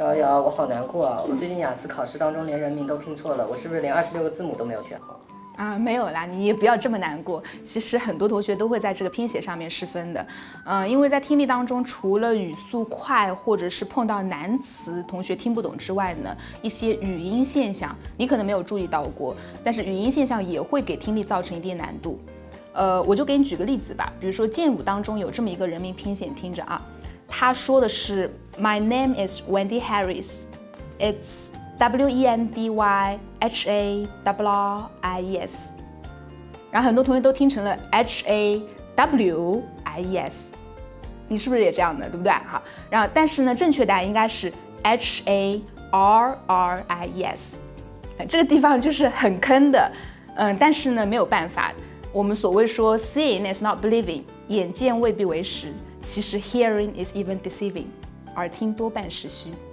瑶瑶，我好难过啊！我最近雅思考试当中连人名都拼错了，我是不是连26个字母都没有选好？ 啊，没有啦，你也不要这么难过。其实很多同学都会在这个拼写上面失分的，因为在听力当中，除了语速快或者是碰到难词同学听不懂之外呢，一些语音现象你可能没有注意到过，但是语音现象也会给听力造成一定难度。我就给你举个例子吧，比如说剑舞当中有这么一个人名拼写，听着啊，他说的是 My name is Wendy Harris, it's WENDYHARRIES， 然后很多同学都听成了 HAWIES， 你是不是也这样的，对不对？好，然后但是呢，正确答案应该是 HARRIES， 这个地方就是很坑的，但是呢没有办法，我们所谓说 seeing is not believing， 眼见未必为实，其实 hearing is even deceiving， 耳听多半是虚。